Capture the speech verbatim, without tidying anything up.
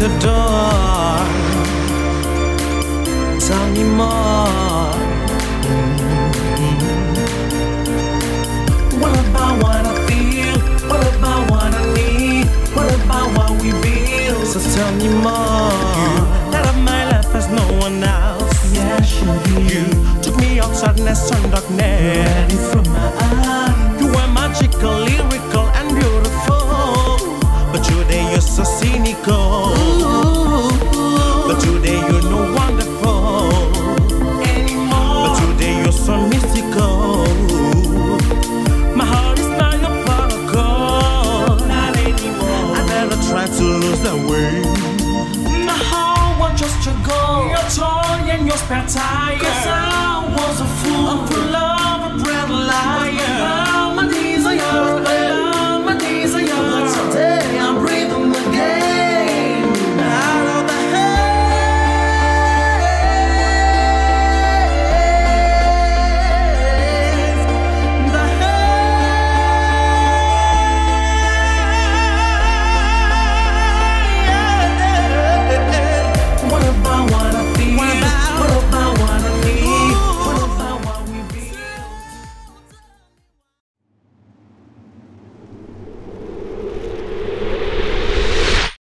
the door. Tell me more. Mm-hmm. What about what I feel? What about what I need? What about what we build? So tell me more. You light up my life as no one else. Yeah, sure you took me out sadness and darkness. Ready from my eyes. You were magical, lyrical, and beautiful. But today you're so cynical. Ooh. But today you're no wonderful anymore. But today you're so mystical. My heart is not your protocol. Not anymore. I never tried to lose the way. My heart wants just to go. Your toy and your spare tire.